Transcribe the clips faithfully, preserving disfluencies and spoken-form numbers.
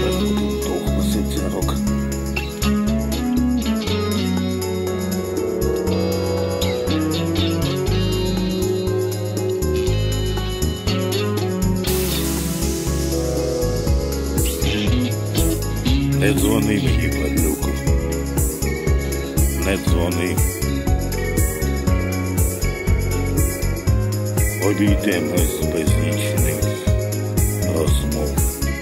Приходив довг посидці рок. Не дзвони мені, падлюку, не дзвони. Обійдемось без нічних розмов.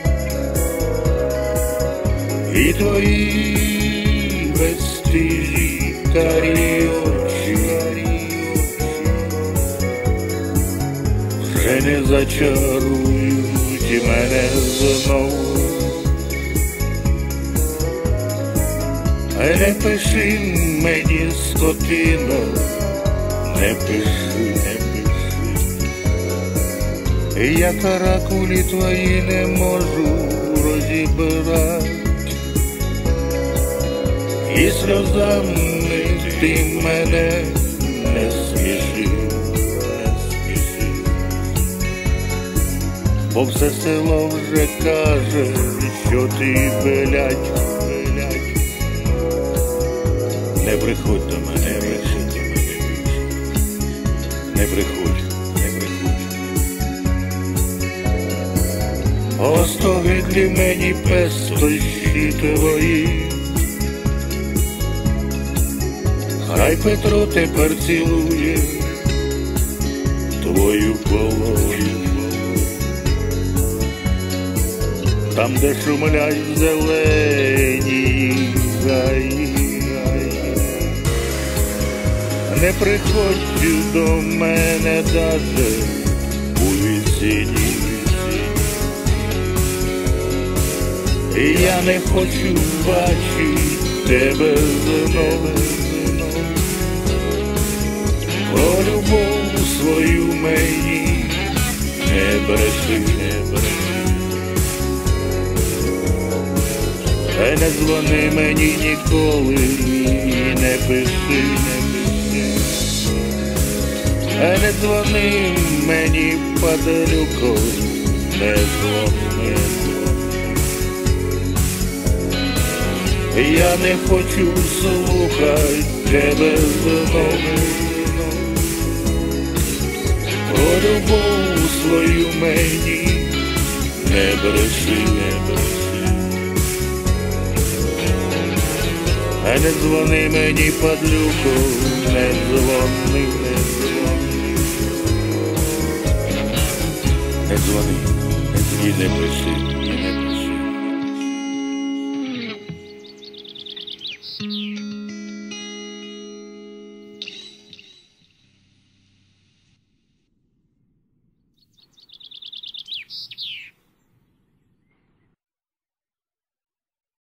І твої безстижі карі очі вже не зачарують мене знову. Не пиши мені, скотино, не пиши, не пиши. Я каракулі твої не можу розібрати, і сльозами ти мене не сміши, не сміши. Бо все село вже каже, що ти белядь. Не приходь до мене, не приходь до мене більше. Не приходь, не приходь. Остогидлі мені пестощі твої. Хай Петро тепер цілує твою полою. Там, де шумлять зелені гаї. Не приходь до мене даже у весні. Я не хочу бачити тебе знову. Про любов свою мені не бреши, не бреши. Та не дзвони мені ніколи, не пиши, не пиши. Не дзвони мені, падлюко, не дзвони. Я не хочу слухати тебе знову. Про любов свою мені не бреши, не бреши. Не дзвони мені, падлюко, не дзвони, не дзвони. Не дзвони, і не пиши.